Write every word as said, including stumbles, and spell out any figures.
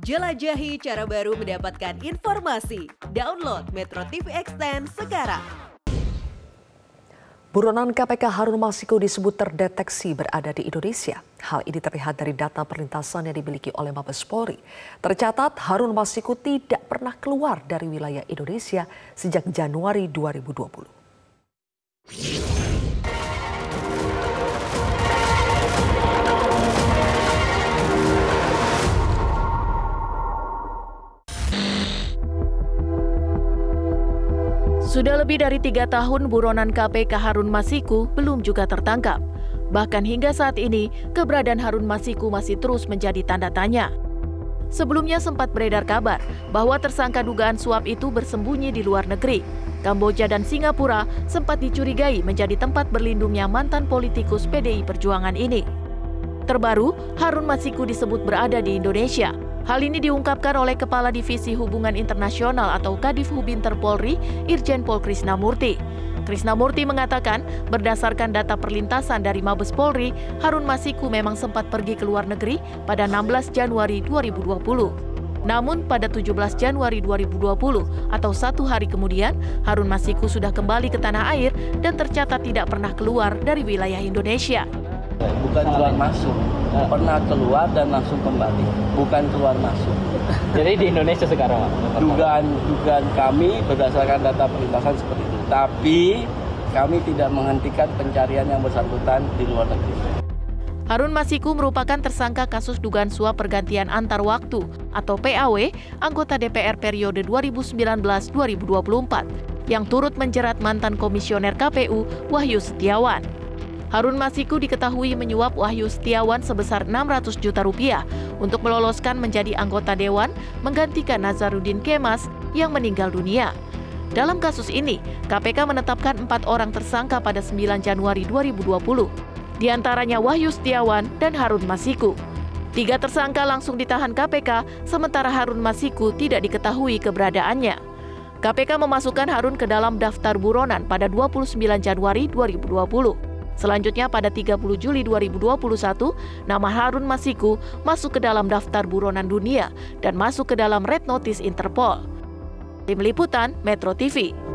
Jelajahi cara baru mendapatkan informasi. Download Metro T V Extend sekarang. Buronan K P K Harun Masiku disebut terdeteksi berada di Indonesia. Hal ini terlihat dari data perlintasan yang dimiliki oleh Mabes Polri. Tercatat Harun Masiku tidak pernah keluar dari wilayah Indonesia sejak Januari dua ribu dua puluh. Sudah lebih dari tiga tahun buronan K P K Harun Masiku belum juga tertangkap. Bahkan hingga saat ini, keberadaan Harun Masiku masih terus menjadi tanda tanya. Sebelumnya sempat beredar kabar bahwa tersangka dugaan suap itu bersembunyi di luar negeri. Kamboja dan Singapura sempat dicurigai menjadi tempat berlindungnya mantan politikus P D I Perjuangan ini. Terbaru, Harun Masiku disebut berada di Indonesia. Hal ini diungkapkan oleh Kepala Divisi Hubungan Internasional atau Kadif Hubinter Polri, Irjen Pol Krisnamurti. Krisnamurti mengatakan, berdasarkan data perlintasan dari Mabes Polri, Harun Masiku memang sempat pergi ke luar negeri pada enam belas Januari dua ribu dua puluh. Namun pada tujuh belas Januari dua ribu dua puluh atau satu hari kemudian, Harun Masiku sudah kembali ke tanah air dan tercatat tidak pernah keluar dari wilayah Indonesia. Bukan keluar masuk, pernah keluar dan langsung kembali, bukan keluar masuk. Jadi di Indonesia sekarang? Dugaan dugaan kami berdasarkan data perlintasan seperti itu, tapi kami tidak menghentikan pencarian yang bersangkutan di luar negeri. Harun Masiku merupakan tersangka kasus dugaan suap pergantian antar waktu atau P A W anggota D P R periode dua ribu sembilan belas sampai dua ribu dua puluh empat yang turut menjerat mantan komisioner K P U Wahyu Setiawan. Harun Masiku diketahui menyuap Wahyu Setiawan sebesar enam ratus juta rupiah untuk meloloskan menjadi anggota dewan menggantikan Nazarudin Kemas yang meninggal dunia. Dalam kasus ini, K P K menetapkan empat orang tersangka pada sembilan Januari dua ribu dua puluh, di antaranya Wahyu Setiawan dan Harun Masiku. Tiga tersangka langsung ditahan K P K, sementara Harun Masiku tidak diketahui keberadaannya. K P K memasukkan Harun ke dalam daftar buronan pada dua puluh sembilan Januari dua ribu dua puluh. Selanjutnya pada tiga puluh Juli dua ribu dua puluh satu, nama Harun Masiku masuk ke dalam daftar buronan dunia dan masuk ke dalam Red Notice Interpol. Tim Liputan Metro T V.